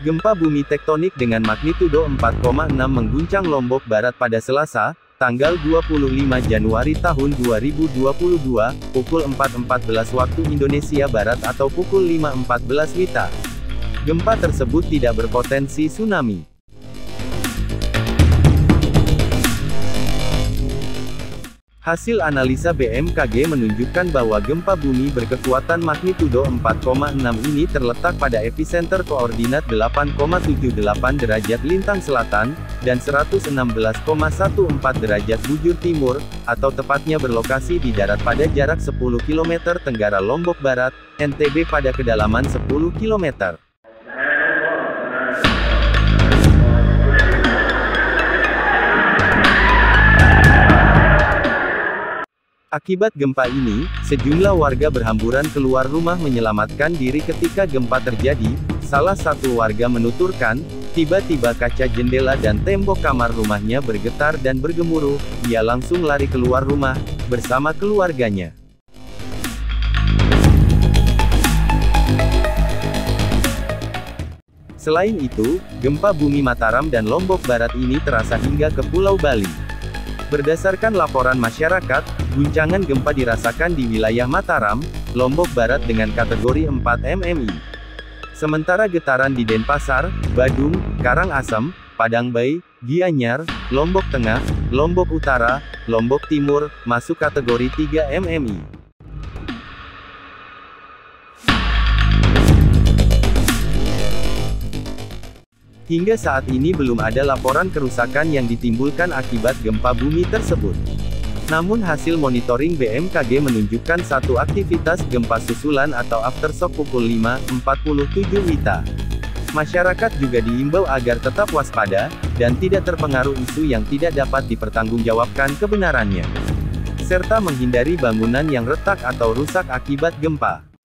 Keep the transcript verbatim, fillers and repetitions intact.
Gempa bumi tektonik dengan magnitudo empat koma enam mengguncang Lombok Barat pada Selasa, tanggal dua puluh lima Januari tahun dua ribu dua puluh dua, pukul empat empat belas waktu Indonesia Barat atau pukul lima empat belas W I B. Gempa tersebut tidak berpotensi tsunami. Hasil analisa B M K G menunjukkan bahwa gempa bumi berkekuatan magnitudo empat koma enam ini terletak pada epicenter koordinat delapan koma tujuh delapan derajat lintang selatan, dan seratus enam belas koma empat belas derajat bujur timur, atau tepatnya berlokasi di darat pada jarak sepuluh kilometer tenggara Lombok Barat, N T B pada kedalaman sepuluh kilometer. Akibat gempa ini, sejumlah warga berhamburan keluar rumah menyelamatkan diri ketika gempa terjadi. Salah satu warga menuturkan, tiba-tiba kaca jendela dan tembok kamar rumahnya bergetar dan bergemuruh. Ia langsung lari keluar rumah, bersama keluarganya. Selain itu, gempa bumi Mataram dan Lombok Barat ini terasa hingga ke Pulau Bali. Berdasarkan laporan masyarakat, guncangan gempa dirasakan di wilayah Mataram, Lombok Barat dengan kategori empat M M I. Sementara getaran di Denpasar, Badung, Karangasem, Padang Bay, Gianyar, Lombok Tengah, Lombok Utara, Lombok Timur, masuk kategori tiga M M I. Hingga saat ini belum ada laporan kerusakan yang ditimbulkan akibat gempa bumi tersebut. Namun hasil monitoring B M K G menunjukkan satu aktivitas gempa susulan atau aftershock pukul lima empat puluh tujuh W I B. Masyarakat juga diimbau agar tetap waspada, dan tidak terpengaruh isu yang tidak dapat dipertanggungjawabkan kebenarannya. Serta menghindari bangunan yang retak atau rusak akibat gempa.